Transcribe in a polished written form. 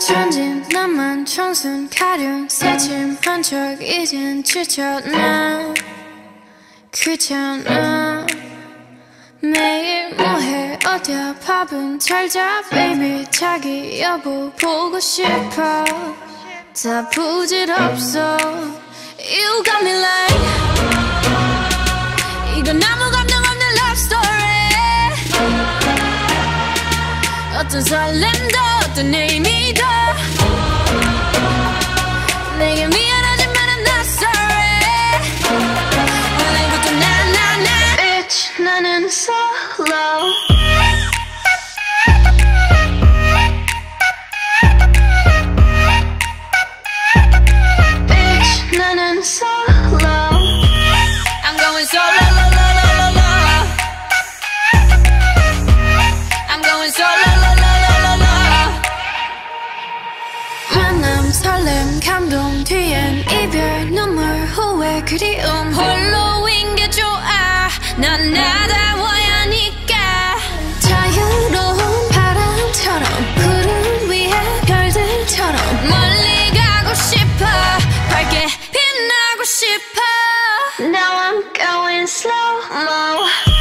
천진 나만 청순 가련 새침한 척 이젠 지쳤나 귀찮아 매일 뭐해 어디야 밥은 잘자 baby 자기 여보 보고 싶어 다 부질없어 You got me like 이건 아무 감정 없는 love story 어떤 설렘도 어떤 의미도 내게 미안하지만 I'm not sorry 오늘부터 나 Bitch 나는 solo Bitch 나는 solo I'm going solo I'm going solo 만남 설렘 감동 뒤엔 이별 눈물 후회 그리움 홀로인 게 좋아 난 나다워야 하니까 자유로운 바람처럼 구름 위에 별들처럼 멀리 가고 싶어 밝게 빛나고 싶어 Now I'm going slow-mo